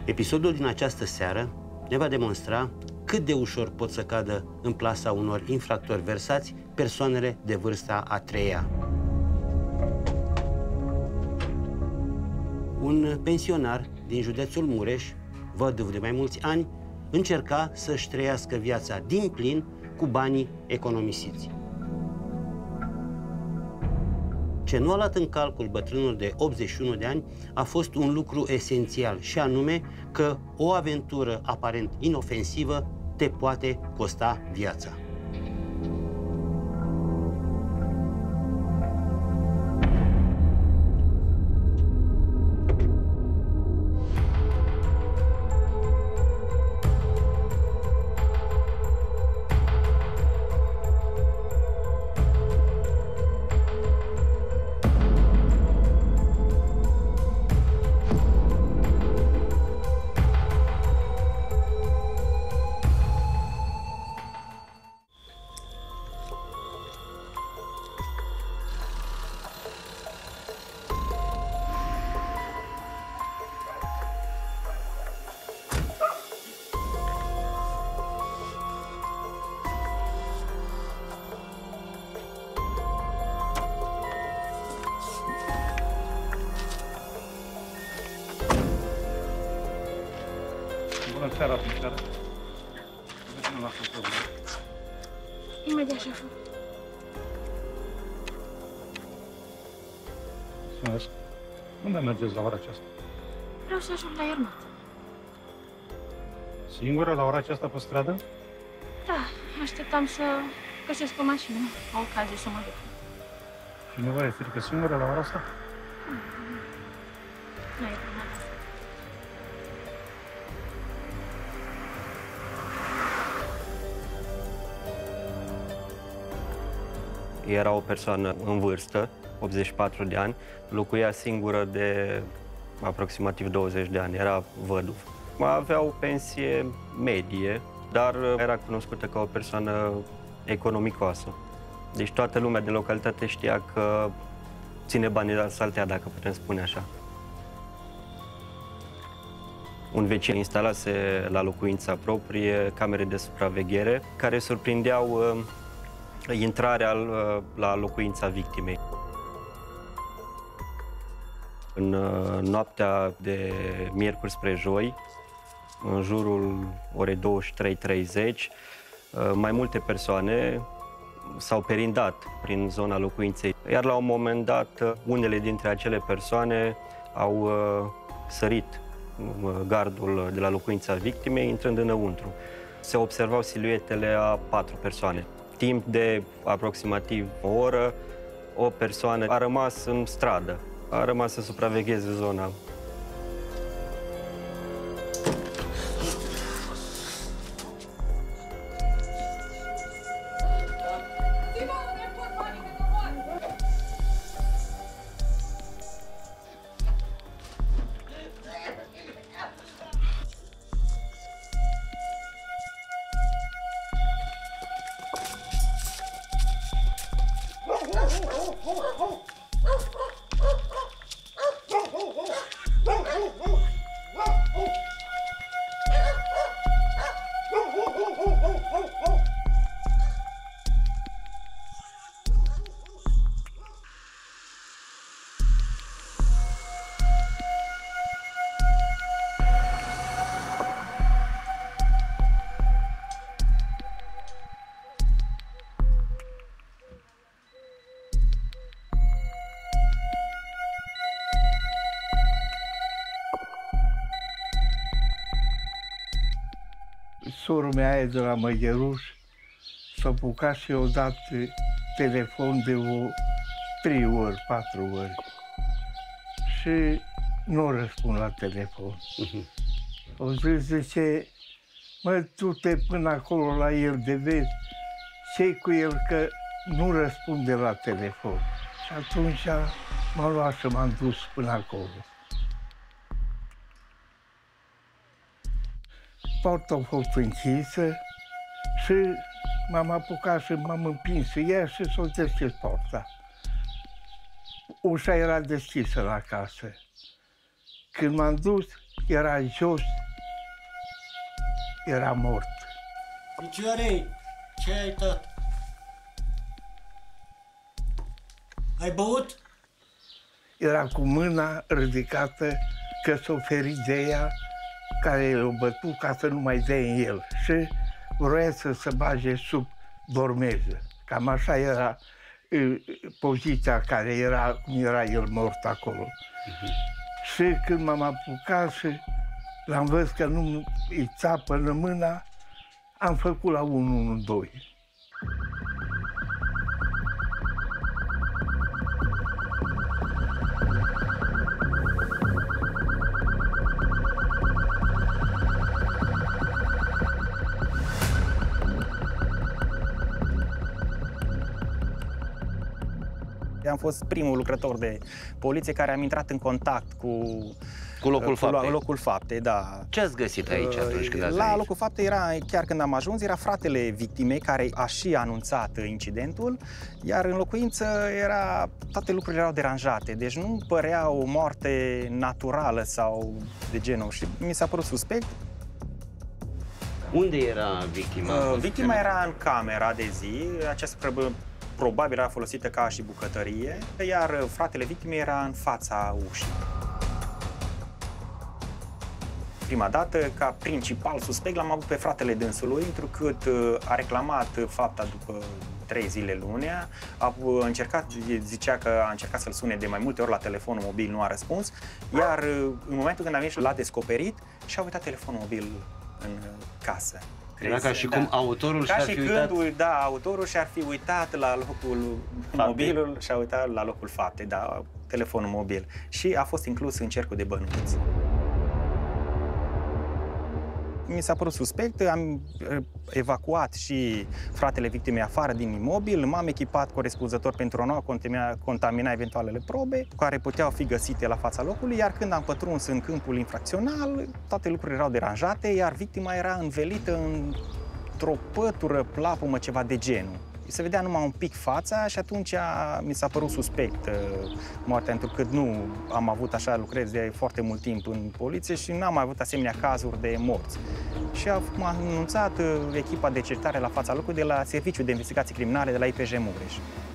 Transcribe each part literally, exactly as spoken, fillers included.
Episodul din această seară ne va demonstra cât de ușor pot să cadă în plasa unor infractori versați persoanele de vârsta a treia. Un pensionar din județul Mureș, văduv de mai mulți ani, încerca să-și trăiască viața din plin cu banii economisiți. Ce nu a luat în calcul bătrânul de optzeci și unu de ani a fost un lucru esențial, și anume că o aventură aparent inofensivă te poate costa viața. Bună seara, domnișoară. Nu l-a făcut probleme. Imediat, șeful. Mulțumesc. Unde mergeți la ora aceasta? Vreau să ajung la Iernat. Singură la ora aceasta pe stradă? Da, așteptam să găsesc o mașină, o ocazie să mă duc. Și nu vă e frică singură la ora asta? Nu e prima dată. Era o persoană în vârstă, optzeci și patru de ani, locuia singură de aproximativ douăzeci de ani, era văduv. Avea o pensie medie, dar era cunoscută ca o persoană economicoasă. Deci toată lumea din localitate știa că ține banii la saltea, dacă putem spune așa. Un vecin instalase la locuința proprie camere de supraveghere care surprindeau intrarea la locuința victimei. În noaptea de miercuri spre joi, în jurul orei douăzeci și trei treizeci, mai multe persoane s-au perindat prin zona locuinței, iar la un moment dat, unele dintre acele persoane au sărit gardul de la locuința victimei, intrând înăuntru. Se observau siluetele a patru persoane. Timp de aproximativ o oră, o persoană a rămas în stradă, a rămas să supravegheze zona. Sora mea e de la Măgheruș, s-a apucat și i-a dat telefon de o trei ori, patru ori. Și nu răspund la telefon. Uh-huh. O zis, zice, mă, tu te până acolo la el de vezi, ce-i cu el că nu răspunde la telefon. Și atunci m-a luat și m-am dus până acolo. Porta a fost închisă și m-am apucat și m-am împins în ea și s-a deschis porta. Ușa era deschisă la casă. Când m-am dus, era jos, era mort. Picioare, ce ai tot? Ai băut? Era cu mâna ridicată că s-a ferit de ea care l-a bătut ca să nu mai dea în el și vroia să se bage sub dormeză. Cam așa era e, poziția care era, cum era el mort acolo. Uh-huh. Și când m-am apucat și l-am văzut că nu îi țapă în mâna, am făcut la unu unu doi. Am fost primul lucrător de poliție care am intrat în contact cu, cu locul cu faptei. locul faptei, da. Ce ați găsit aici atunci când ați La venit? locul faptei era, chiar când am ajuns, era fratele victimei care a și anunțat incidentul, iar în locuință era, toate lucrurile erau deranjate, deci nu părea o moarte naturală sau de genul și mi s-a părut suspect. Unde era victima? Uh, victima era în camera de zi, această probabil era folosită ca și bucătărie, iar fratele victimei era în fața ușii. Prima dată, ca principal suspect, l-am avut pe fratele dânsului, întrucât a reclamat fapta după trei zile lunea, a încercat, zicea că a încercat să-l sune de mai multe ori la telefonul mobil, nu a răspuns, iar în momentul când a venit și l-a descoperit, și-a uitat telefonul mobil în casă. Era ca și cum autorul Ca și-ar și fi când, uitat... da, autorul și-ar fi uitat la locul Fapte. mobilul și-a uitat la locul faptei, da, telefonul mobil. Și a fost inclus în cercul de bănuți. Mi s-a părut suspect, am evacuat și fratele victimei afară din imobil, m-am echipat corespunzător pentru a nu contamina, contamina eventualele probe care puteau fi găsite la fața locului, iar când am pătruns în câmpul infracțional, toate lucrurile erau deranjate, iar victima era învelită într-o pătură, plapumă, ceva de genul. Se vedea numai un pic fața și atunci mi s-a părut suspect moartea, pentru că nu am avut așa lucrez de foarte mult timp în poliție și n-am mai avut asemenea cazuri de morți. Și m-a anunțat echipa de cercetare la fața locului de la Serviciul de Investigații Criminale de la I P J Mureș.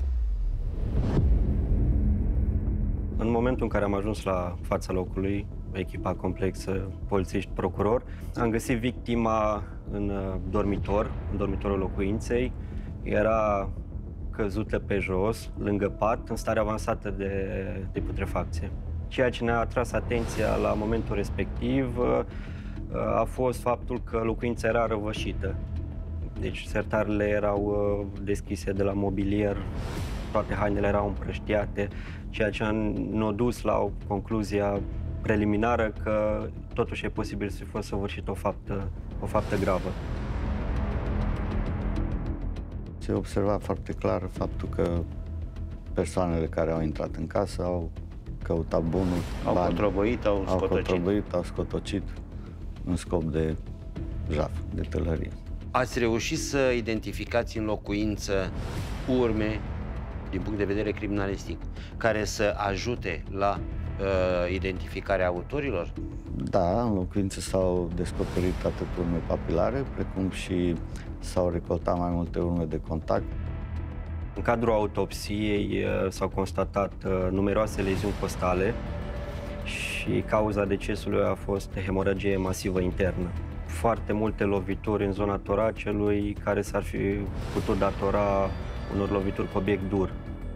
În momentul în care am ajuns la fața locului, echipa complexă, polițiști, procuror, am găsit victima în dormitor, în dormitorul locuinței. Era căzută pe jos, lângă pat, în stare avansată de, de putrefacție. Ceea ce ne-a atras atenția la momentul respectiv a fost faptul că locuința era răvășită. Deci sertarele erau deschise de la mobilier, toate hainele erau împrăștiate, ceea ce ne-a dus la o concluzia preliminară că totuși e posibil să fi fost săvârșită o faptă, o faptă gravă. Se observa foarte clar faptul că persoanele care au intrat în casă au căutat bunuri, au bani, controboit, au au scotocit. controboit, au scotocit în scop de jaf, de tălărie. Ați reușit să identificați în locuință urme, din punct de vedere criminalistic, care să ajute la uh, identificarea autorilor? Da, în locuință s-au descoperit atât urme papilare, precum și s-au recoltat mai multe urme de contact. În cadrul autopsiei s-au constatat numeroase leziuni costale și cauza decesului a fost hemoragie masivă internă. Foarte multe lovituri în zona toracelui care s-ar fi putut datora unor lovituri cu obiect dur.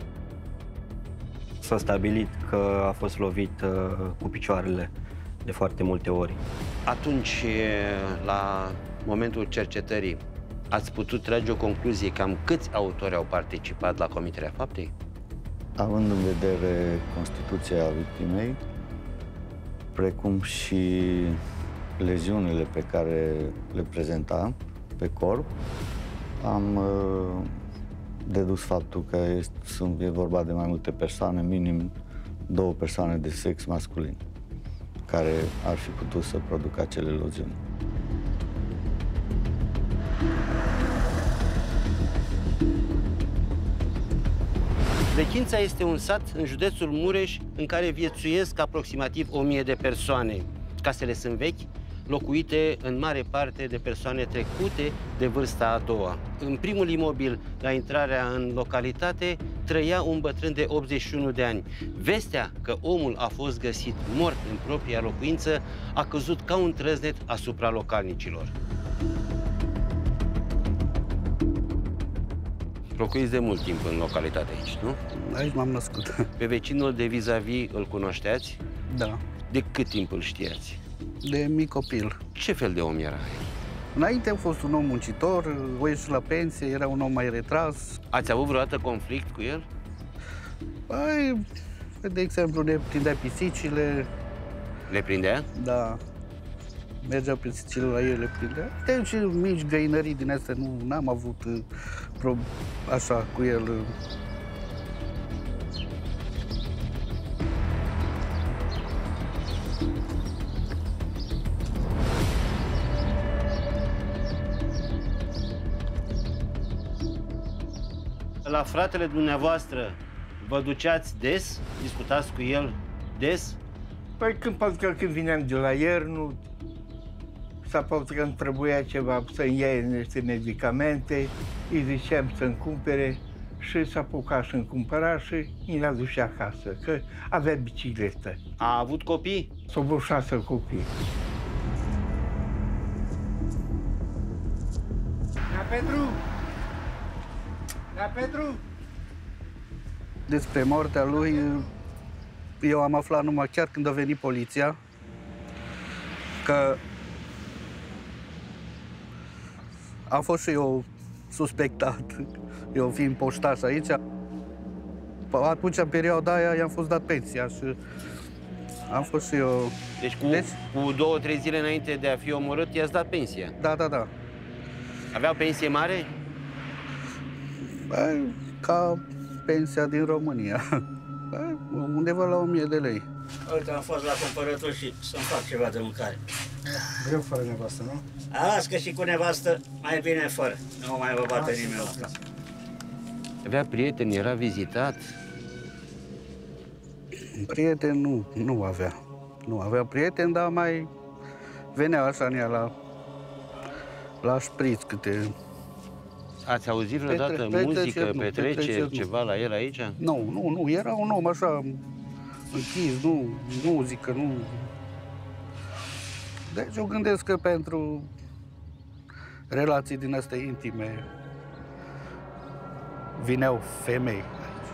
S-a stabilit că a fost lovit cu picioarele de foarte multe ori. Atunci, la momentul cercetării, ați putut trage o concluzie cam câți autori au participat la comiterea faptei? Având în vedere constituția victimei, precum și leziunile pe care le prezenta pe corp, am uh, dedus faptul că este, sunt, e vorba de mai multe persoane, minim două persoane de sex masculin, care ar fi putut să producă acele leziuni. Vechința este un sat în județul Mureș în care viețuiesc aproximativ o mie de persoane. Casele sunt vechi, locuite în mare parte de persoane trecute de vârsta a doua. În primul imobil, la intrarea în localitate, trăia un bătrân de optzeci și unu de ani. Vestea că omul a fost găsit mort în propria locuință a căzut ca un trăznet asupra localnicilor. Locuiți de mult timp în localitate aici, nu? Aici m-am născut. Pe vecinul de vis-a-vis îl cunoșteați? Da. De cât timp îl știați? De mic copil. Ce fel de om era? Înainte a fost un om muncitor, o ieșit la pensie, era un om mai retras. Ați avut vreodată conflict cu el? Păi, de exemplu, ne prindea pisicile. Le prindea? Da. Mergeau pisicile la el, le prindea. Deci mici găinării din astea, nu n-am avut pro, așa cu el. La fratele dumneavoastră vă duceați des? Discutați cu el des? Păi când poate că când vineam de la iernul, sau poate că îmi trebuia ceva să-mi ia niște medicamente, îi ziceam să-mi cumpere și s-a apucat și-mi cumpăra și mi-l aduce acasă, că avea bicicletă. A avut copii? S-au avut șase copii. La Petru! La Petru! Despre moartea lui, eu am aflat numai chiar când a venit poliția, că am fost și eu suspectat, eu fiind poștaș aici. Atunci, în perioada aia, i-am fost dat pensia și am fost și eu... Deci cu, deci, cu două, trei zile înainte de a fi omorât, i-ați dat pensia? Da, da, da. Avea pensie mare? Bă, ca pensia din România. Bă, undeva la o mie de lei. Uite, am fost la cumpărături și să-mi fac ceva de mâncare. Greu fără nevastă, nu? Las că și cu nevastă mai bine fără. Nu mai vă bate nimeni la casă. Avea prieteni, era vizitat? Prieteni nu, nu avea. Nu avea prieteni, dar mai venea așa în ea la, la șpriț câte... Ați auzit vreodată Petre, muzică, nu, petreceri, petreceri, ceva nu. la el aici? Nu, nu, nu. Era un om așa închis, nu, muzică, nu... Deci eu gândesc că pentru relații din astea intime vineau femei aici.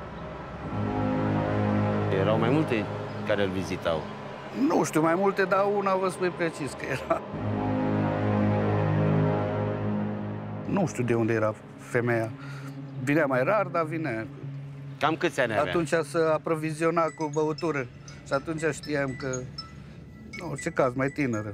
Erau mai multe care îl vizitau. Nu știu mai multe, dar una vă spui precis că era. Nu știu de unde era femeia. Vinea mai rar, dar vinea. Cam câți ani avea? Atunci se aproviziona cu băutură. Și atunci știam că... Nu, ce caz, mai tânără.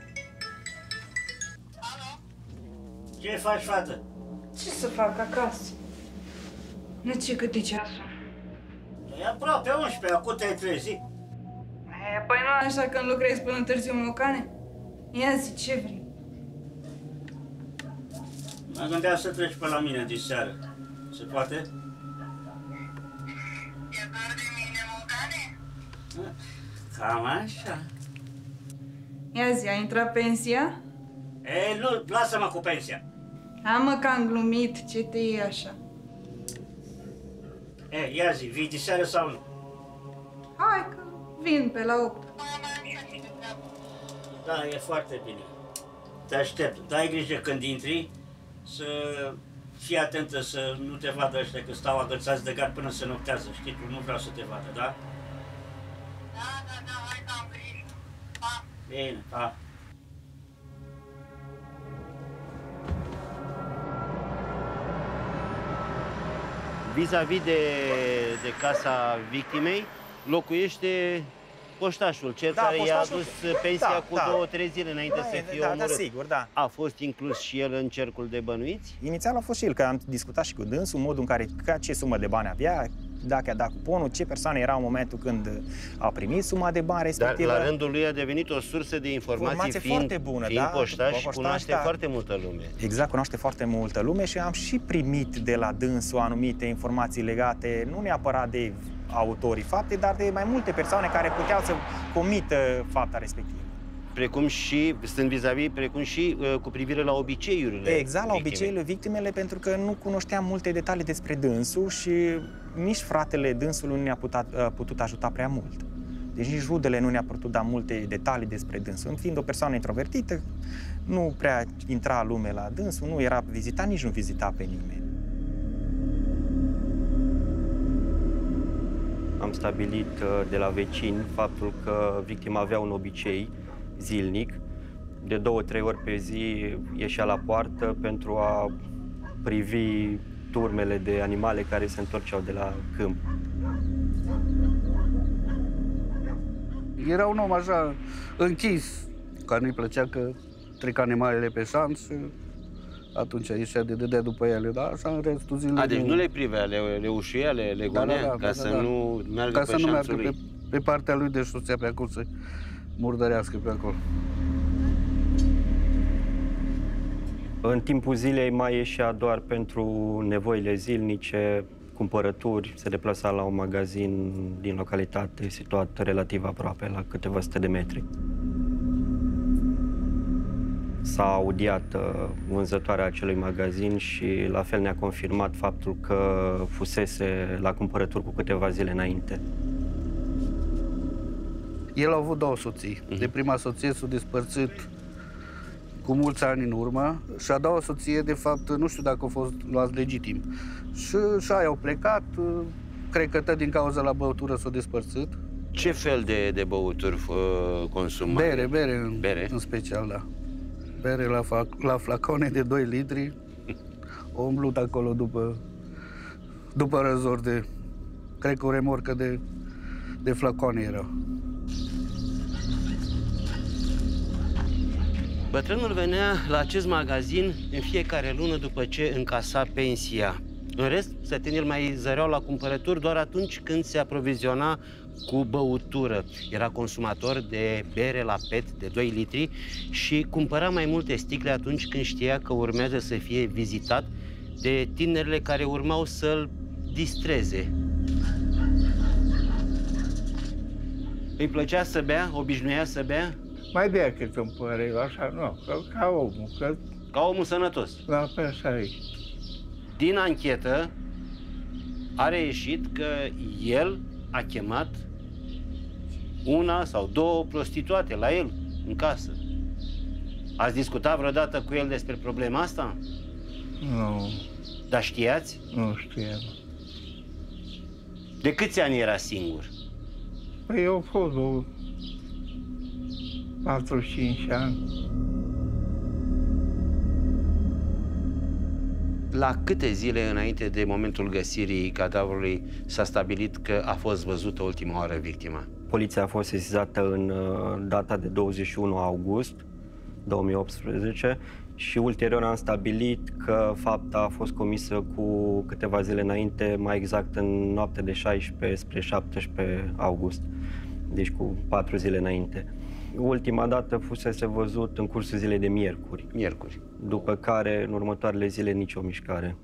Ce faci, fată? Ce să fac acasă? Nu ce cât de ceasul. E aproape unsprezece, acum te-ai trezit. E, păi nu așa când lucrezi până târziu în locane? Ia zi, ce vrei? Mă gândeam să treci pe la mine de seară. Se poate? E doar de mine mocane? Cam așa. Ia zi, a intrat pensia? E, nu, lasă-mă cu pensia. Am mă că am glumit, ce te iei așa? E, ia zi, vii de seară sau nu? Hai că vin pe la opt. Da, e foarte bine. Te aștept. Dai grijă când intri să fii atentă să nu te vadă ăștia, că stau agățați de gard până se noptează. Știi, tu nu vreau să te vadă, da? Da, da, da, hai că am grijă. Pa! Bine, pa! Vis-a-vis de, de casa victimei, locuiește poștașul, cel Da, care i-a poștașul- adus pensia da, cu da. două, trei zile înainte Da, să e- fie da, da, omorât. sigur, da. A fost inclus și el în cercul de bănuiți? Inițial a fost și el, că am discutat și cu dânsul, modul în care, ca ce sumă de bani avea, dacă a dat cuponul, ce persoane era în momentul când a primit suma de bani Dar respectivă. la rândul lui a devenit o sursă de informații, Informație fiind, foarte bună, fiind da, poștaș, poștaș, cunoaște da. foarte multă lume. Exact, cunoaște foarte multă lume și am și primit de la dânsul anumite informații legate, nu neapărat de autorii faptei, dar de mai multe persoane care puteau să comită fapta respectivă. precum și, sunt vis-a-vis, precum și uh, cu privire la obiceiurile Exact, la victimei. obiceiurile victimele, pentru că nu cunoșteam multe detalii despre dânsul și nici fratele dânsului nu ne-a putut, putut ajuta prea mult. Deci nici rudele nu ne-a putut da multe detalii despre dânsul. Fiind o persoană introvertită, nu prea intra lume la dânsul, nu era vizitat, nici nu vizita pe nimeni. Am stabilit de la vecini faptul că victima avea un obicei zilnic. De două, trei ori pe zi ieșea la poartă pentru a privi turmele de animale care se întorceau de la câmp. Era un om așa închis, care nu-i plăcea că trec animalele pe șanț și atunci ieșea de dădea după ele, dar așa în restul zilei... A, deci nu le privea, le, le ușuia, le, le gonea, da, da, da, ca da, să da. nu meargă ca pe să nu șanțul meargă lui. Pe, pe partea lui de șosea pe acolo, să murdărească pe acolo. În timpul zilei mai ieșea doar pentru nevoile zilnice, cumpărături, se deplasa la un magazin din localitate situat relativ aproape, la câteva sute de metri. S-a audiat vânzătoarea acelui magazin și la fel ne-a confirmat faptul că fusese la cumpărături cu câteva zile înainte. El a avut două soții. Uh-huh. De prima soție s-a despărțit cu mulți ani în urmă și a doua soție, de fapt, nu știu dacă au fost luați legitim. Și, și aia au plecat, cred că tot din cauza la băutură s-au despărțit. Ce fel de, de băuturi uh, consumă? Bere, bere, bere, în special, da. Bere la, la flacone de doi litri. O umblut acolo după, după răzor de... Cred că o remorcă de, de flacoane era. Bătrânul venea la acest magazin în fiecare lună după ce încasa pensia. În rest, stătenii îl mai zăreau la cumpărături doar atunci când se aproviziona cu băutură. Era consumator de bere la pet de doi litri și cumpăra mai multe sticle atunci când știa că urmează să fie vizitat de tinerile care urmau să-l distreze. Îi plăcea să bea? Obișnuia să bea? Mai bea cât îmi pare, așa, nu, ca, ca omul, că... Ca omul sănătos. La pe așa e. Din anchetă a reieșit că el a chemat una sau două prostituate la el, în casă. Ați discutat vreodată cu el despre problema asta? Nu. Dar știați? Nu știam. De câți ani era singur? Păi eu am fost o patruzeci și cinci ani. La câte zile înainte de momentul găsirii cadavrului s-a stabilit că a fost văzută ultima oară victima? Poliția a fost sesizată în data de douăzeci și unu august două mii optsprezece și ulterior am stabilit că fapta a fost comisă cu câteva zile înainte, mai exact în noaptea de șaisprezece spre șaptesprezece august, deci cu patru zile înainte. Ultima dată fusese văzut în cursul zilei de miercuri. Miercuri. După care, în următoarele zile, nicio mișcare.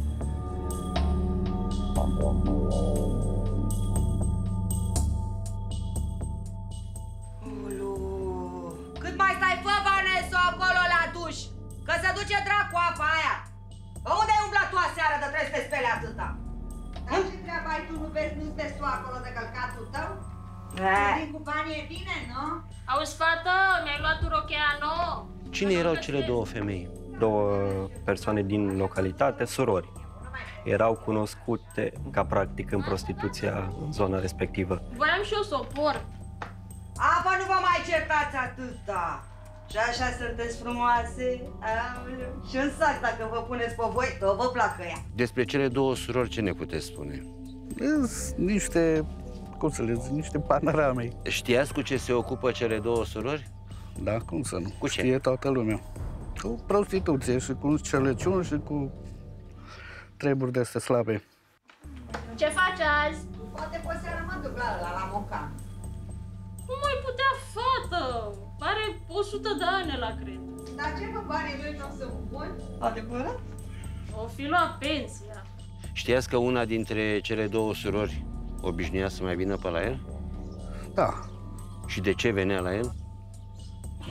Ulu. Cât mai stai, fă, Vanesu, acolo la duș? Că se duce dracu apa aia. Bă, unde ai umblat tu aseară de trebuie să te speli atâta? Dar ce treaba ai tu? Nu vezi, nu te tu acolo de călcatul tău? Vin cu banii e bine, nu? Auzi, fată, mi-ai luat tu rochea nouă? Cine erau cele două femei? Două persoane din localitate, surori. Erau cunoscute ca practic în prostituția în zona respectivă. Voiam și eu să o por. Apa, nu vă mai certați atâta. Și așa sunteți frumoase. Aoleu. Și un sac, dacă vă puneți pe voi, tot vă placă ea. Despre cele două surori, ce ne puteți spune? Sunt niște, cum să le zic, niște panorame. Știați cu ce se ocupă cele două surori? Da, cum să nu? Cu ce? Știe toată lumea. Cu prostituție și cu înșelăciuni și cu treburi de astea slabe. Ce faci azi? Poate pe seara mă duc la, la, la Mocan. Nu mai putea, fată! Are o sută de ani la cred. Dar ce vă banii lui nu sunt buni? Adevărat? O fi luat pensia. Știați că una dintre cele două surori obișnuia să mai vină pe la el? Da. Și de ce venea la el?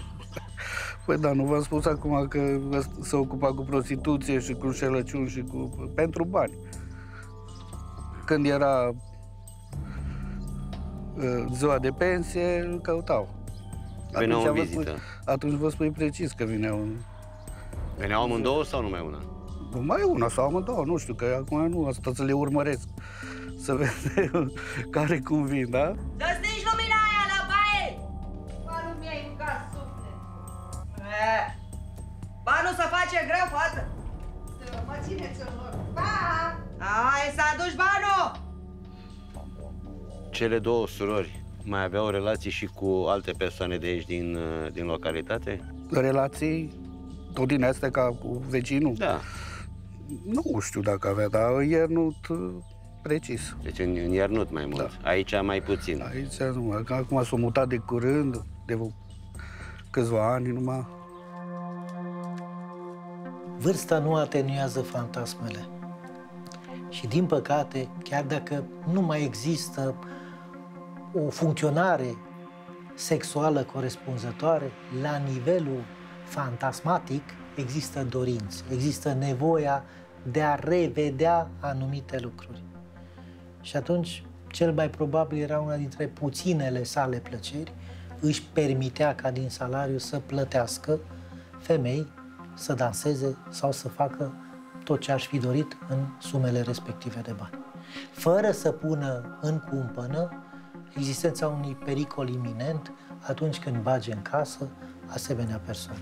Păi da, nu v-am spus acum că se ocupa cu prostituție și cu înșelăciuni și cu... pentru bani. Când era ziua de pensie, îl căutau. Veneau în vizită. Spui, atunci vă spui precis că vineau în... Veneau amândouă sau numai una? Numai una sau amândouă, nu știu, că acum nu, asta să le urmăresc. Să vedem care cum vin, da? Să stingi lumina aia la baie! Banul mi-ai mâncat suflet. Banul se face greu, fată. Mă țineți în loc. Pa! Hai să aduci banul! Cele două surori mai aveau relații și cu alte persoane de aici din, din localitate? Relații? Tot din astea ca cu vecinul? Da. Nu știu dacă avea, dar iernut precis. Deci în, în iernut mai mult. Da. Aici mai puțin. Aici nu. Acum s-a mutat de curând, de câțiva ani numai. Vârsta nu atenuează fantasmele. Și din păcate, chiar dacă nu mai există o funcționare sexuală corespunzătoare, la nivelul fantasmatic există dorințe, există nevoia de a revedea anumite lucruri. Și atunci, cel mai probabil era una dintre puținele sale plăceri, își permitea ca din salariu să plătească femei să danseze sau să facă tot ce aș fi dorit în sumele respective de bani, fără să pună în cumpănă existența unui pericol iminent atunci când bage în casă asemenea persoane.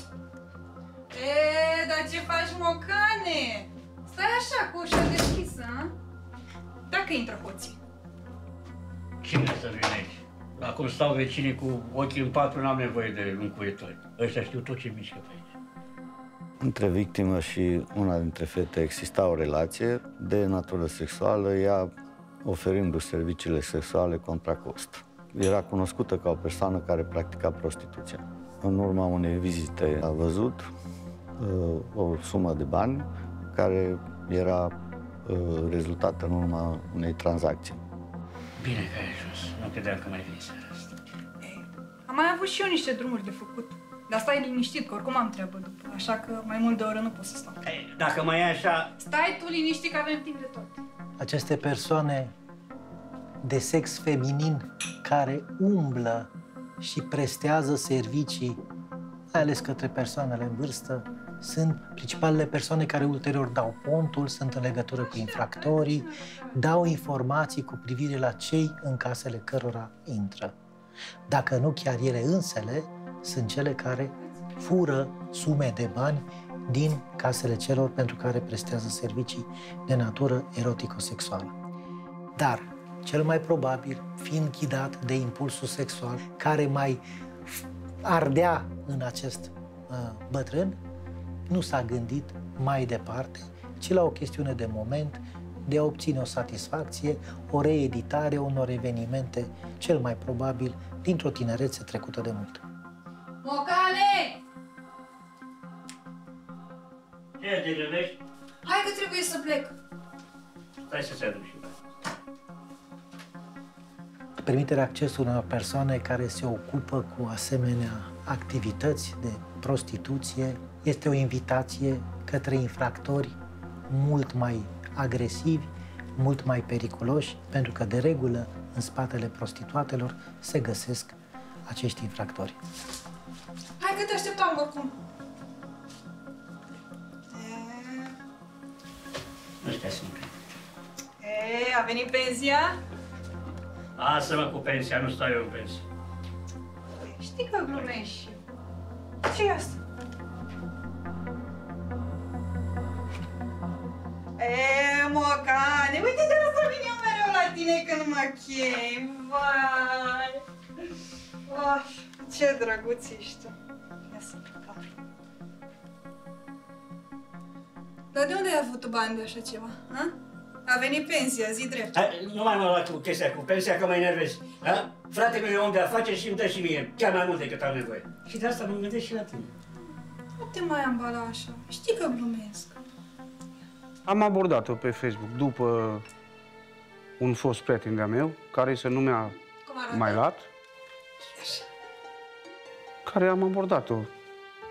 E, dar ce faci, mocane? Stai așa, cu ușa deschisă, a? Dacă intră hoții. Cine să vină aici? Acum stau vecinii cu ochii în patru, n-am nevoie de încuietori. Ăștia știu tot ce mișcă pe aici. Între victimă și una dintre fete exista o relație de natură sexuală, ea oferindu-și serviciile sexuale contra cost. Era cunoscută ca o persoană care practica prostituția. În urma unei vizite a văzut uh, o sumă de bani care era uh, rezultată în urma unei tranzacții. Bine că ai ajuns. Nu credeam că mai vii seara asta. Am mai avut și eu niște drumuri de făcut. Dar stai liniștit, că oricum am treabă după, așa că mai mult de o oră nu pot să stau. Ei, dacă mai e așa... Stai tu liniștit că avem timp de tot. Aceste persoane de sex feminin care umblă și prestează servicii, mai ales către persoanele în vârstă, sunt principalele persoane care ulterior dau pontul, sunt în legătură cu infractorii, dau informații cu privire la cei în casele cărora intră. Dacă nu chiar ele însele, sunt cele care fură sume de bani din casele celor pentru care prestează servicii de natură erotico-sexuală. Dar, cel mai probabil, fiind ghidat de impulsul sexual care mai ardea în acest uh, bătrân, nu s-a gândit mai departe, ci la o chestiune de moment, de a obține o satisfacție, o reeditare unor evenimente, cel mai probabil, dintr-o tinerețe trecută de mult. Mocane! Ce, te grăbești? Hai că trebuie să plec. Stai să se aduc și Permiterea accesului unor persoane care se ocupă cu asemenea activități de prostituție este o invitație către infractori mult mai agresivi, mult mai periculoși, pentru că, de regulă, în spatele prostituatelor se găsesc acești infractori. Hai că te așteptam oricum. Ăștia sunt. E, a venit pensia? Lasă-mă cu pensia, nu stau eu în pensie. Știi că glumești. Ce-i asta? E, mocane, uite de asta vin eu mereu la tine când mă chem. Vai! Oh, ce drăguț ești tu. Ia să plecăm. Dar de unde ai avut tu bani de așa ceva, ha? A venit pensia, zi drept. Hai, nu mai mă lua cu chestia cu pensia, că mă enervezi. Da? Fratele meu e om de afaceri și îmi dă și mie chiar mai mult decât am nevoie. Și de asta mă gândesc și la tine. Nu te mai ambala așa. Știi că glumesc. Am abordat-o pe Facebook după un fost prieten de-a meu, care se numea Mailat, care am abordat-o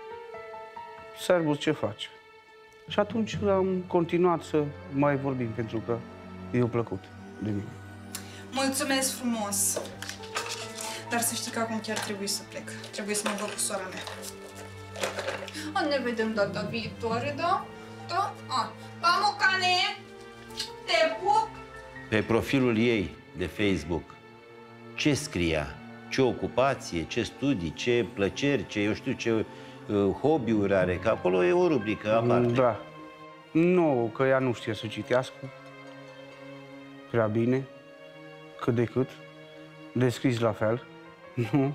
Servus, ce faci? Și atunci am continuat să mai vorbim, pentru că i-a plăcut de mine. Mulțumesc frumos! Dar să știi că acum chiar trebuie să plec. Trebuie să mă văd cu sora mea. O, ne vedem data viitoare, da? Da? A. Pa, Mocane! Te pup! Pe profilul ei de Facebook, ce scria? Ce ocupație, ce studii, ce plăceri, ce, eu știu, ce uh, hobby-uri are? Că acolo e o rubrică aparte. Da. Nu, că ea nu știe să citească prea bine, cât de cât. Descris la fel. Nu.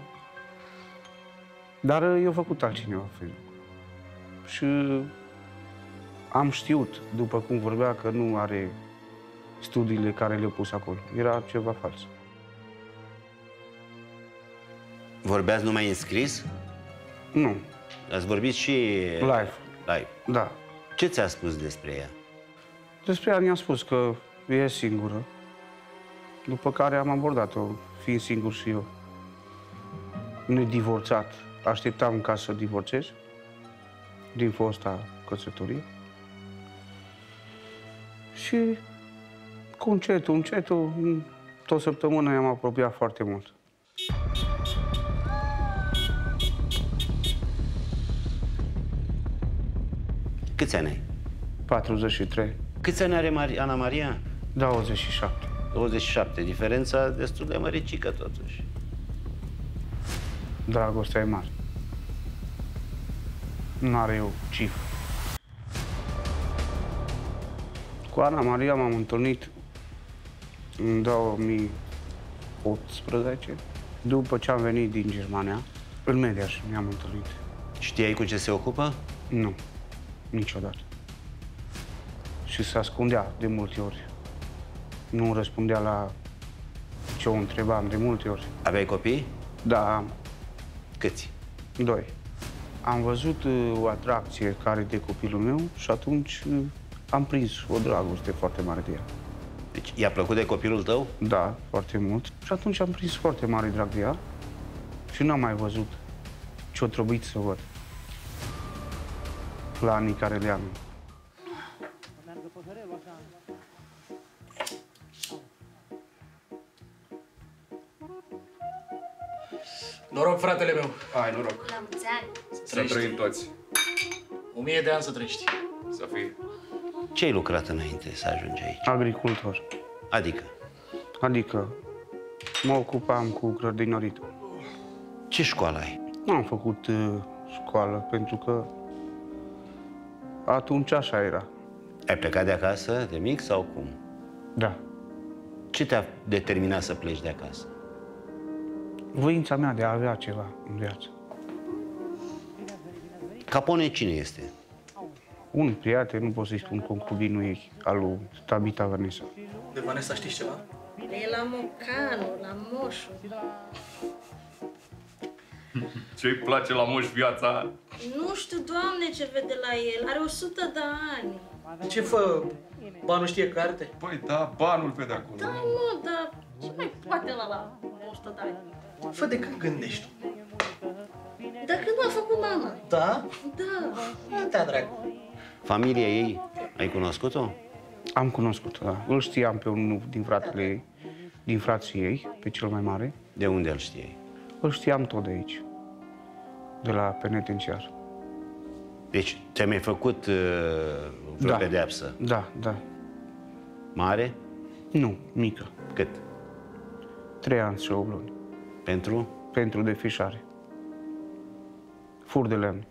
Dar eu făcut altcineva Facebook. Și am știut, după cum vorbea, că nu are studiile care le-au pus acolo. Era ceva fals. Vorbeați numai în scris? Nu. Ați vorbit și... Live. Live. Da. Ce ți-a spus despre ea? Despre ea mi-a spus că e singură, după care am abordat-o, fiind singur și eu. Nedivorțat. Așteptam ca să divorțez din fosta căsătorie. Și cu încetul, încetul, tot săptămâna i-am apropiat foarte mult. Câți ani ai? patruzeci și trei. Câți ani are Mari Ana Maria? douăzeci și șapte. douăzeci și șapte. Diferența destul de măricică, totuși. Dragostea e mare. Nu are o cifră. Cu Ana Maria m-am întâlnit în două mii optsprezece, după ce am venit din Germania, în Mediaș ne-am întâlnit. Știai cu ce se ocupă? Nu, niciodată. Și se ascundea de multe ori. Nu răspundea la ce o întrebam de multe ori. Aveai copii? Da, am. Câți? Doi. Am văzut uh, o atracție care de copilul meu și atunci uh, am prins o dragoste foarte mare de ea. Deci i-a plăcut de copilul tău? Da, foarte mult. Și atunci am prins foarte mare drag de ea și n-am mai văzut ce-o trebuit să văd la anii care le am. Noroc, fratele meu! Ai noroc! La mulți ani! Să trăim toți! O mie de ani să trăiești! Să fie! Ce ai lucrat înainte să ajungi aici? Agricultor. Adică? Adică mă ocupam cu grădinăritul. Ce școală ai? Nu am făcut uh, școală, pentru că atunci așa era. Ai plecat de acasă de mic sau cum? Da. Ce te-a determinat să pleci de acasă? Voința mea de a avea ceva în viață. Capone cine este? Un prieten, nu pot să-i spun concubinul ei, al lui Tabita Vanessa. De Vanessa știți ceva? E la Mocanu, la Moșu. Ce-i place la moș viața? Nu știu, Doamne, ce vede la el. Are o sută de ani. Ce fă? Banul știe carte? Păi da, banul pe de acolo. Da, mă, dar ce mai poate la la o sută de ani? Fă, de când gândești? Dacă nu a făcut mama. Da? Da. Da, dragă. Familia ei, ai cunoscut-o? Am cunoscut, da. Îl știam pe unul din fratele ei, din frații ei, pe cel mai mare. De unde îl știai? Îl știam tot de aici, de la penitenciar. Deci, ți-ai mai făcut uh, vreo Da. pedeapsă? Da, da. Mare? Nu, mică. Cât? Trei ani și opt luni. Pentru? Pentru defrișare. Fur de lemn.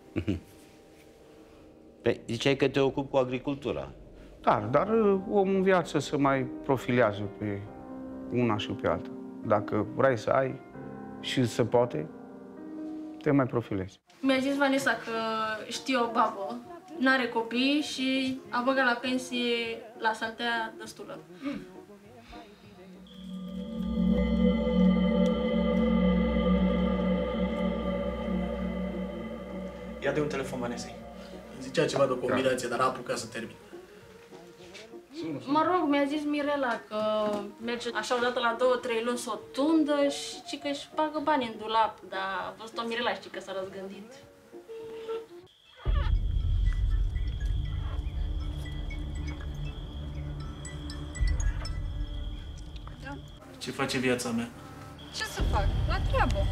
Păi, ziceai că te ocupi cu agricultura. Da, dar uh, omul în viață se mai profilează pe una și pe alta. Dacă vrei să ai și se poate, te mai profilezi. Mi-a zis Vanessa că știe o babă, n-are copii și a băgat la pensie la Saltea destulă. Ia de un telefon Vanesei. Zicea ceva de o combinație, dar a apucat să termin. Mă rog, mi-a zis Mirela că merge așa odată la două, trei luni să o tundă și ci că își bagă bani în dulap, dar a văzut-o Mirela, știi că s-a răzgândit. Ce face viața mea? Ce să fac? La treabă.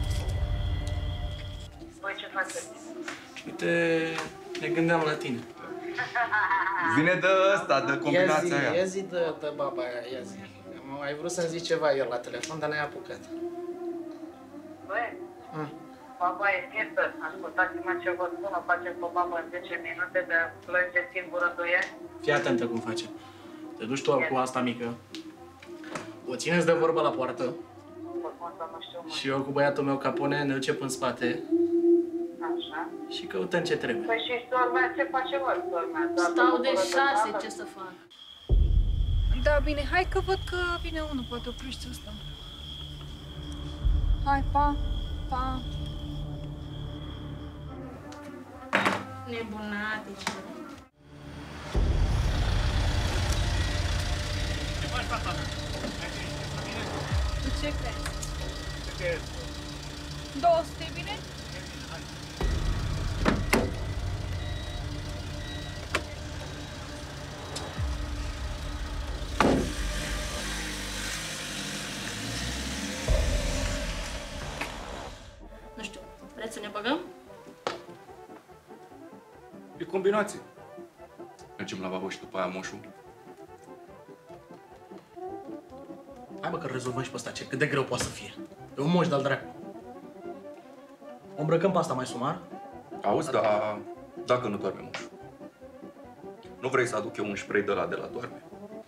Voi ce faceți? Uite, ne gândeam la tine. Vine de ăsta, de combinația ia zi, aia. Ia zi de, de baba aia, ia zi. Am mai vrut să-mi zici ceva el la telefon, dar n-ai apucat. Băi, Ah. baba e fiertă. Ascultați-mă ce vă spun, o facem pe babă în zece minute de plânge singură doi ani. Fii atentă cum facem. Te duci tu cu asta mică, o țineți de vorbă la poartă și eu cu băiatul meu Capone ne ducem în spate. Așa. Și căutăm ce trebuie. Păi și sormea, ce face voi, sormea? Stau de șase, ce să fac? Da, bine, hai că văd că vine unul, poate oprește ăsta. Hai, pa, pa. Nebunate, ce... Ce faci, tata? Ce crezi? două sute, bine? Nu știu, vreți să ne băgăm? E combinație. Mergem la babă și după aia moșul. Hai bă că rezolvăm și pe ăsta, ce cât de greu poate să fie. E un moș de-al dracu. O îmbrăcăm pe asta mai sumar? Auzi, dar dacă nu doarme moșul, nu vrei să aduc eu un spray de la de la doarme?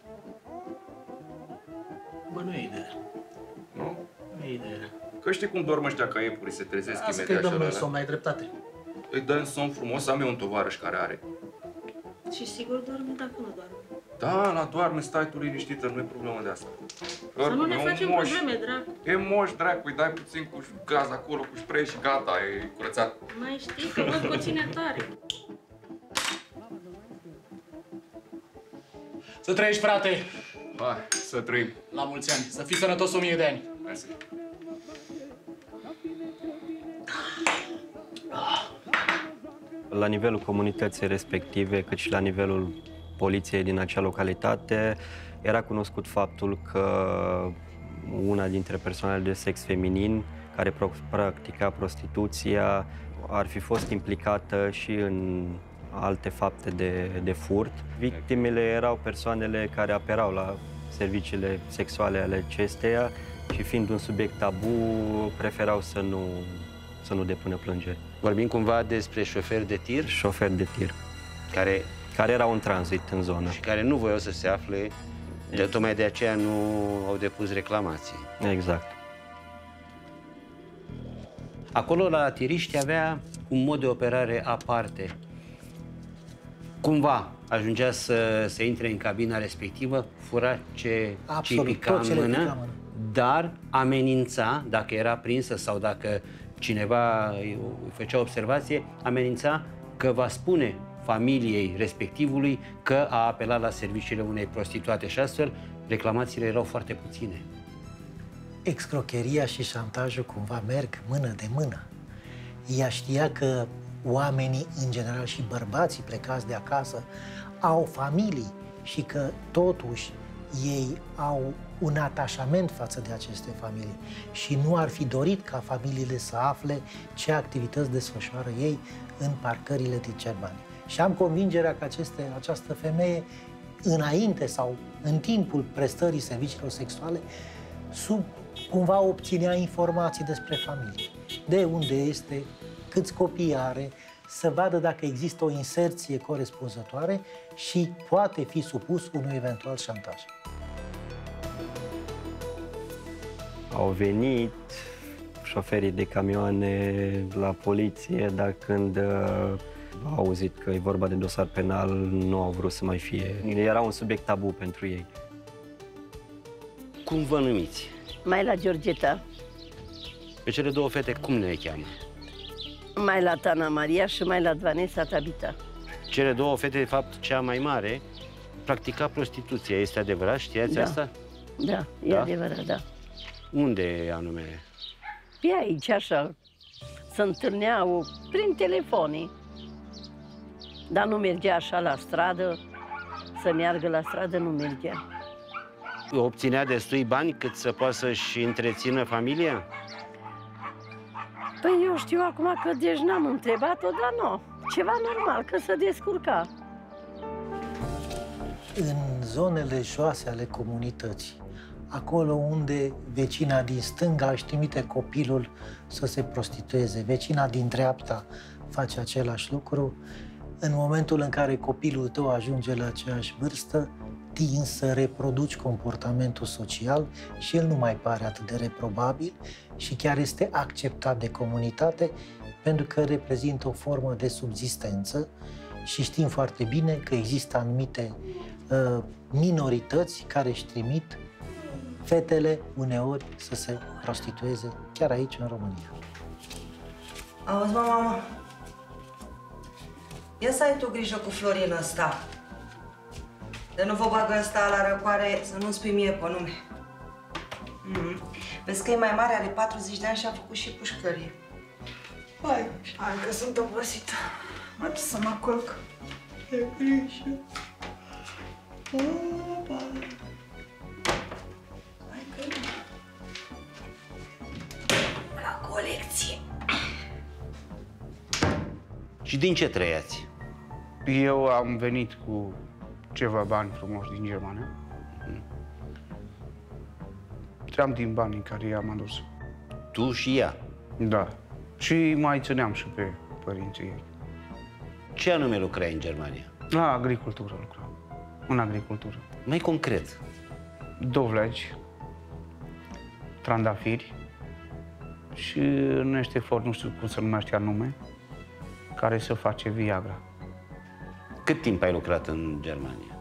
Bă, nu e ideea. Nu? Nu e ideea. Că știi cum dorm ăștia ca iepuri, se trezesc Asta imediat că îi dăm și noi alea. somn, ai dreptate. Îi dăm somn frumos, am eu un tovarăș care are. Și sigur doarme dacă nu doarme. Da, la doarme, stai tu liniștită, nu e problemă de asta. Să nu ne E un facem moș. probleme, dracu. E moș, dracu, îi dai puțin cu gaz acolo, cu spray și gata, e curățat. Mai știi că văd că o ține tare. Să trăiești, frate! Hai, să trăim. La mulți ani, să fii sănătos o mie de ani. Mersi. La nivelul comunității respective, cât și la nivelul poliției din acea localitate, era cunoscut faptul că una dintre persoanele de sex feminin care practica prostituția ar fi fost implicată și în alte fapte de, de furt. Victimele erau persoanele care aperau la serviciile sexuale ale acesteia și fiind un subiect tabu, preferau să nu, să nu depună plângeri. Vorbim cumva despre șoferi de tir? Șoferi de tir. Care, care erau în tranzit în zonă. Și care nu voiau să se afle, de, tocmai de aceea nu au depus reclamații. Exact. Acolo, la tiriști, avea un mod de operare aparte. Cumva ajungea să, să intre în cabina respectivă, fura ce îi pica în mână, dar amenința, dacă era prinsă sau dacă cineva îi făcea observație, amenința că va spune familiei respectivului că a apelat la serviciile unei prostituate și astfel reclamațiile erau foarte puține. Excrocheria și șantajul cumva merg mână de mână. Ea știa că oamenii, în general și bărbații plecați de acasă, au familii și că totuși ei au un atașament față de aceste familii și nu ar fi dorit ca familiile să afle ce activități desfășoară ei în parcările din Cerbani. Și am convingerea că aceste, această femeie, înainte sau în timpul prestării serviciilor sexuale, sub cumva obținea informații despre familie. De unde este, câți copii are, să vadă dacă există o inserție corespunzătoare și poate fi supus unui eventual șantaj. Au venit șoferii de camioane la poliție, dar când uh, au auzit că e vorba de dosar penal, nu au vrut să mai fie. Era un subiect tabu pentru ei. Cum vă numiți? Maila Georgeta. Pe cele două fete, cum le cheamă? Maila Tana Maria și Maila Vanessa Tabita. Cele două fete, de fapt, cea mai mare, practica prostituția. Este adevărat? Știați Da. asta? Da, e Da? adevărat, da. Unde anume? Pe aici, așa, se întâlneau prin telefonii. Dar nu mergea așa la stradă, să meargă la stradă nu mergea. Obținea destui bani cât să poată să-și întrețină familia? Păi eu știu acum că deci n-am întrebat-o, dar nu. Ceva normal, că se descurca. În zonele joase ale comunității, acolo unde vecina din stânga își trimite copilul să se prostitueze, vecina din dreapta face același lucru, în momentul în care copilul tău ajunge la aceeași vârstă, tinzi să reproduci comportamentul social și el nu mai pare atât de reprobabil și chiar este acceptat de comunitate pentru că reprezintă o formă de subzistență și știm foarte bine că există anumite uh, minorități care își trimit fetele uneori să se prostitueze, chiar aici în România. Auzi, mă, mamă, ia să ai tu grijă cu Florin ăsta. De nu vă bagă ăsta la răcoare să nu-mi spui mie pe nume. Mm-hmm. Vezi că e mai mare, are patruzeci de ani și a făcut și pușcărie. Hai, hai că sunt obosită. Mă duc să mă culc. E grijă. Opa. Hai că... La colecție. Și din ce trăiați? Eu am venit cu ceva bani frumoși din Germania. Tream din banii care i-am adus. Tu și ea? Da. Și mai țineam și pe părinții ei. Ce anume lucrai în Germania? La agricultură lucram. În agricultură. Mai concret? Dovleci, trandafiri și în niște flori, nu știu cum se numește anume, care se face Viagra. Cât timp ai lucrat în Germania?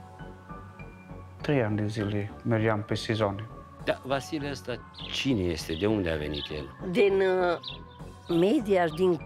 Trei ani de zile mergeam pe sezoane. Da, Vasile ăsta cine este? De unde a venit el? Din uh, Mediaș, din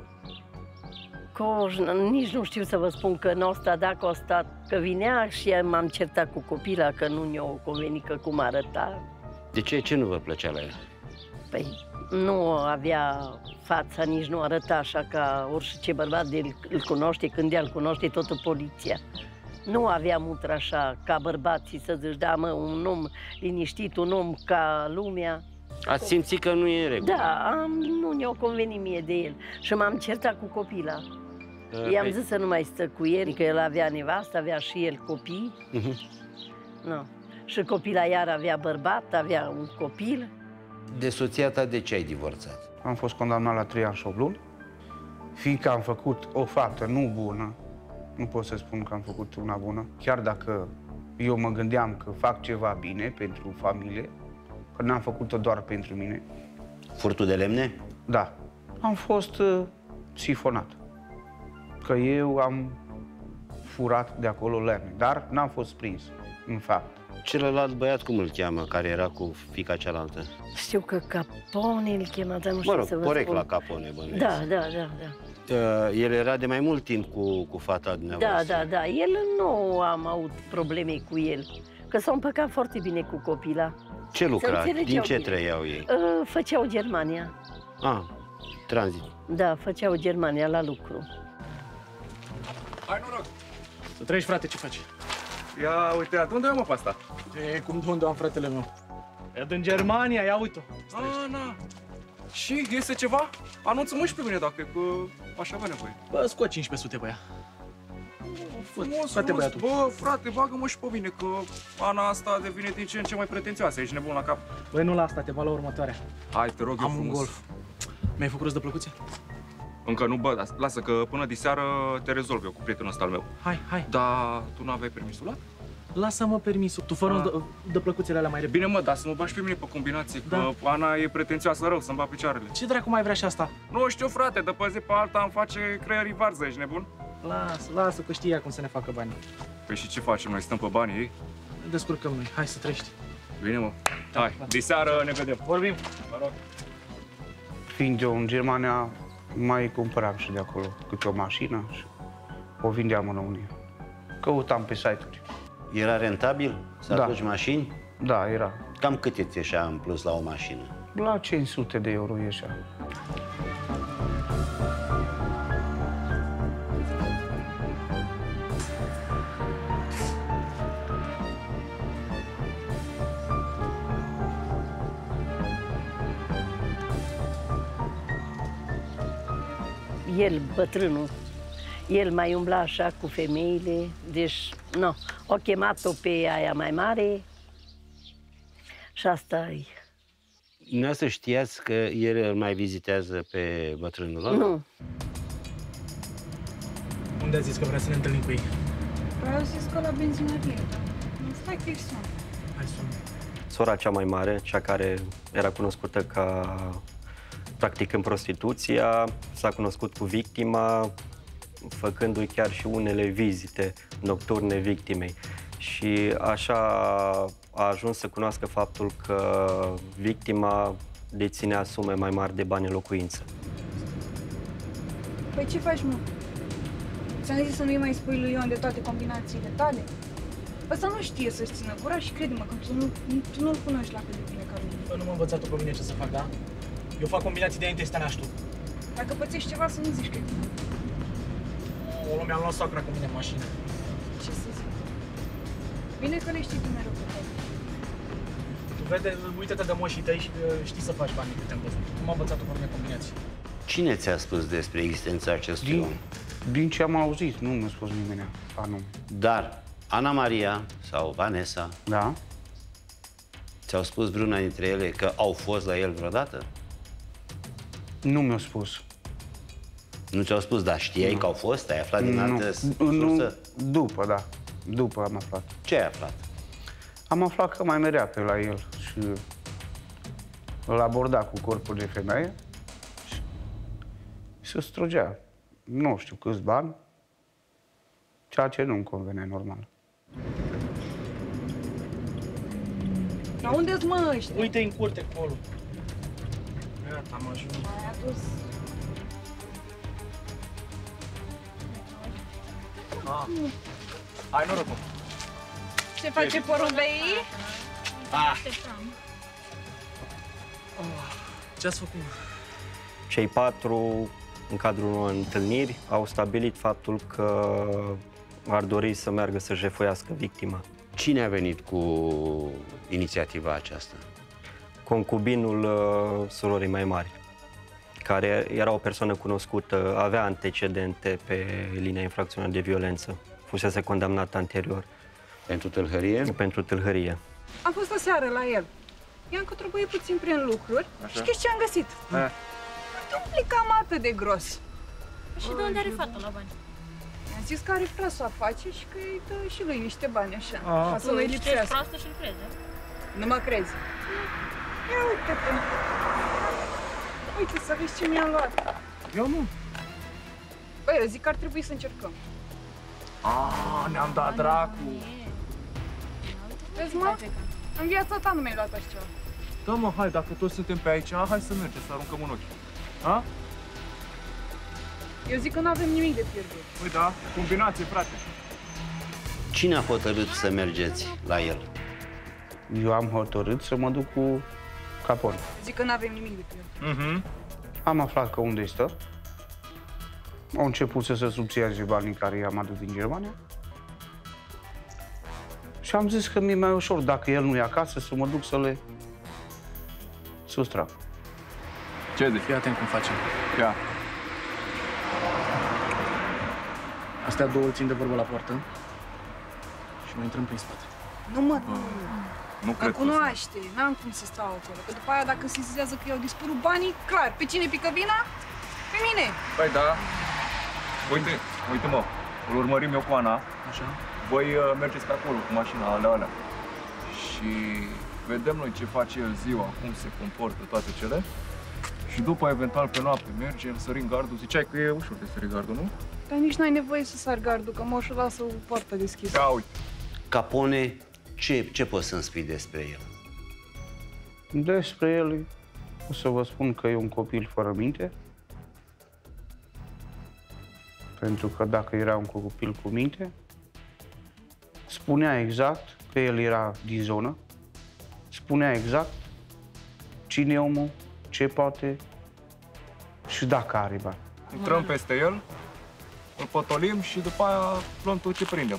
Coș, nici nu știu să vă spun că nu a stat, dacă a stat, că vinea și m-am certat cu copila că nu ne-o convenit că cum arăta. De ce? Ce nu vă plăcea la el? Păi nu avea fața, nici nu arăta așa ca orice bărbat de îl cunoaște, când el cunoaște toată poliția. Nu avea mutră așa ca bărbații să zici, da mă, un om liniștit, un om ca lumea. Ați simțit că nu e în regulă? Da, am, nu ne-o convenit mie de el și m-am certat cu copila. Uh, I-am pe... zis să nu mai stă cu el, că el avea nevastă, avea și el copii. Uh-huh. No. Și copila iar avea bărbat, avea un copil. De soția ta, de ce ai divorțat? Am fost condamnat la trei ani și opt luni. Fiindcă am făcut o faptă nu bună, nu pot să spun că am făcut una bună, chiar dacă eu mă gândeam că fac ceva bine pentru familie, că n-am făcut-o doar pentru mine. Furtul de lemne? Da. Am fost uh, sifonat. Că eu am furat de acolo lemne, dar n-am fost prins, în fapt. Celălalt băiat, cum îl cheamă, care era cu fiica cealaltă? Știu că Capone îl chema, dar nu știu mă rog, să vă corect spun. la Capone, bănuiesc. Da, da, da, da. Uh, el era de mai mult timp cu, cu fata dumneavoastră. Da, da, da. El nu am avut probleme cu el, că s-au împăcat foarte bine cu copila. Ce lucra? Din ce bine. trăiau ei? Uh, făceau Germania. Ah, tranzit. Da, făceau Germania la lucru. Hai noroc! Să trăiești, frate, ce faci? Ia uite, de unde am pe asta? E, cum de unde am fratele meu? E din Germania, ia uite-o. Ah, na. Și iese ceva? Anunță-mă și pe mine dacă că aș avea nevoie. Bă, scot cincisprezece sute pe ea. Frumos, Frate, frumos. băiatul. Bă, frate, bagă-mă și pe mine, că Ana asta devine din ce în ce mai pretențioasă. Ești nebun la cap. Băi, nu la asta, te va la următoarea. Hai, te rog eu Am un frumos. golf. Mi-ai făcut rost de plăcuțe? Încă nu, bă, dar lasă că până diseară te rezolv eu cu prietenul ăsta al meu. Hai, hai. Dar tu nu aveai permisul luat? Lasă-mă permisul. Tu fără de, de plăcuțele alea mai repede. Bine, mă, dar să mă bagi pe mine pe combinație, că Da. Ana e pretențioasă rău să-mi bat picioarele. Ce dracu mai vrea și asta? Nu știu, frate, de pe zi pe alta îmi face creierii varză, ești nebun? Lasă, lasă, că știi ea cum să ne facă banii. Păi și ce facem? Noi stăm pe banii ei? Descurcăm noi. Hai să trăiești. Bine, mă. Hai, diseară ne vedem. Vorbim. Mă rog. Fiind eu în Germania, mai cumpăram și de acolo câte o mașină și o vindeam în România. Căutam pe site-uri. Era rentabil să Da. aduci mașini? Da, era. Cam cât îți ieșea în plus la o mașină? La cinci sute de euro ieșea. el, bătrânul, el mai umbla așa cu femeile, deci, nu, o chemat-o pe aia mai mare și asta e. Dumneavoastră știați că el îl mai vizitează pe bătrânul ăla? Nu. Unde a zis că vrea să ne întâlnim cu ei? Vreau zis că la benzinărie, dar nu stai că ești sun. Hai sun. Sora cea mai mare, cea care era cunoscută ca practicând prostituția, s-a cunoscut cu victima, făcându-i chiar și unele vizite nocturne victimei. Și așa a ajuns să cunoască faptul că victima deținea sume mai mari de bani în locuință. Păi ce faci, mă? Ți-am zis să nu-i mai spui lui Ion de toate combinațiile tale? Ăsta nu știe să-și țină gura și crede-mă că tu, nu, tu nu-l cunoști la cât de bine ca mine. Bă, nu m-a învățat pe mine ce să fac, da? Eu fac combinații de înainte să te naști tu. Dacă pățești ceva, să nu zici că e tine. O, mi-am luat sacra cu mine în mașină. Ce să zic? Bine că le știi tu mereu pe tine. Tu vede, uite-te de moșii tăi și știi să faci bani cât te-am văzut. Nu m-a învățat pe mine combinații. Cine ți-a spus despre existența acestui din, om? Din ce am auzit, nu mi-a spus nimeni anume. Dar Ana Maria sau Vanessa, da, ți-au spus vreuna dintre ele că au fost la el vreodată? Nu mi-au spus. Nu ți-au spus, dar știai nu. că au fost? Ai aflat din nu. altă sursă? Nu, după, da. După am aflat. Ce ai aflat? Am aflat că mai merea pe la el și îl aborda cu corpul de femeie și se strugea. Nu știu câți bani, ceea ce nu-mi convenea normal. Dar unde-s mă ăștia? Uite în curte acolo. Gata, am ajuns. Ai adus... Ah. Hai, noroc, mă. Ce face porumbei? Ah. Ce ați făcut? Cei patru, în cadrul unor întâlniri, au stabilit faptul că ar dori să meargă să jefuiască victima. Cine a venit cu inițiativa aceasta? Concubinul uh, surorii mai mari, care era o persoană cunoscută, avea antecedente pe linia infracțională de violență. Fusese condamnat anterior. Pentru tâlhărie? Pentru tâlhărie. Am fost o seară la el. I-am contribuit puțin prin lucruri. Așa. Și știți ce am găsit? A. Un cam atât de gros. Și de unde are fata la bani? Am zis că are vrea să o face și că îi dă și lui niște bani așa, A. ca să nu-i Tu ești lipsească. proastă și-l crezi, da? Nu mă crezi? Ia uite-te! Uite să vezi ce mi-am luat. Eu nu. Băi, eu zic că ar trebui să încercăm. Ah, ne-am dat dracu. Vezi, mă? În viața ta nu mi-ai luat așa ceva. Da, mă, hai, dacă toți suntem pe aici, hai să mergem, să aruncăm în ochi. Ha? Eu zic că nu avem nimic de pierdut. Păi da, combinație, frate. Cine a hotărât să mergeți la el? Eu am hotărât să mă duc cu Capone. Zic că nu avem nimic de pierdut. Mm-hmm. Am aflat că unde stă. Au început să se subțieze banii care i-am adus din Germania. Și am zis că mi-e mai ușor, dacă el nu e acasă, să mă duc să le sustrag. Ce de? Fii atent cum facem. Ia. Astea două țin de vorbă la poartă și mai intrăm prin spate. Nu mă, nu. Nu Mă cred că cunoaște, n-am cum să stau acolo. Că după aia, dacă se zizează că i-au dispărut banii, clar, pe cine pică vina? Pe mine. Păi da. Uite, uite mă, îl urmărim eu cu Ana. Așa. Voi uh, mergeți pe acolo cu mașina, alea, alea. Și vedem noi ce face el ziua, cum se comportă toate cele. Și după, eventual, pe noapte, mergem, sărim gardul. Ziceai că e ușor de sări gardul, nu? Dar nici n-ai nevoie să sar gardul, că moșul lasă o poartă deschisă. Ia uite. Capone, ce, ce poți să-mi spui despre el? Despre el o să vă spun că e un copil fără minte. Pentru că dacă era un copil cu minte, spunea exact că el era din zonă, spunea exact cine e omul, ce poate și dacă are bani. Intrăm peste el, îl potolim și după aia luăm tot ce prindem.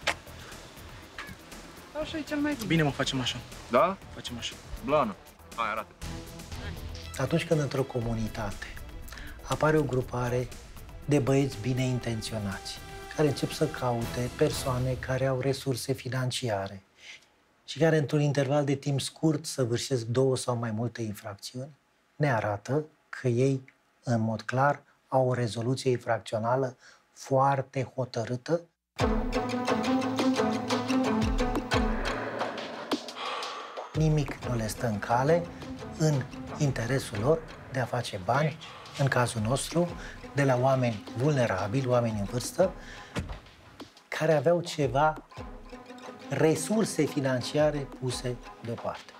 Așa e cel mai bine. Bine, mă, facem așa. Da? Facem așa. Blană. Hai, arată. Atunci când într-o comunitate apare o grupare de băieți bine intenționați, care încep să caute persoane care au resurse financiare și care, într-un interval de timp scurt, săvârșesc două sau mai multe infracțiuni, ne arată că ei, în mod clar, au o rezoluție infracțională foarte hotărâtă. Nimic nu le stă în cale în interesul lor de a face bani, în cazul nostru, de la oameni vulnerabili, oameni în vârstă, care aveau ceva resurse financiare puse deoparte.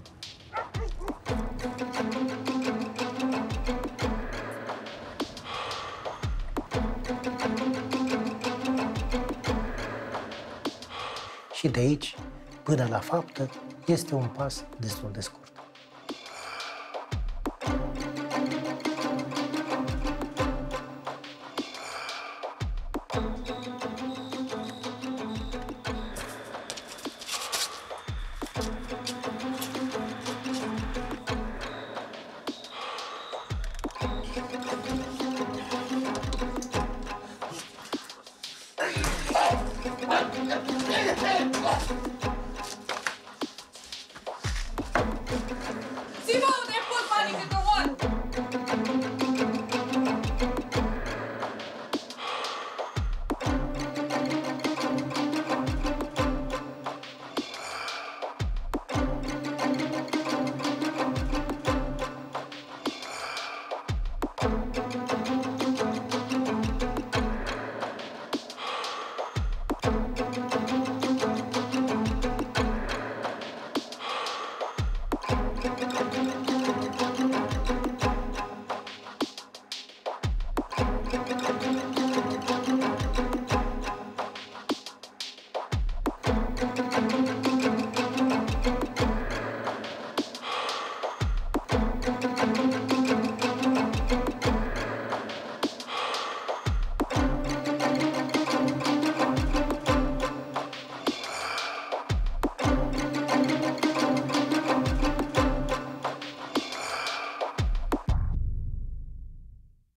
Și de aici, până la faptă, este un pas destul de scurt. Zi-mă unde ai pus banii câte omor! Thank you.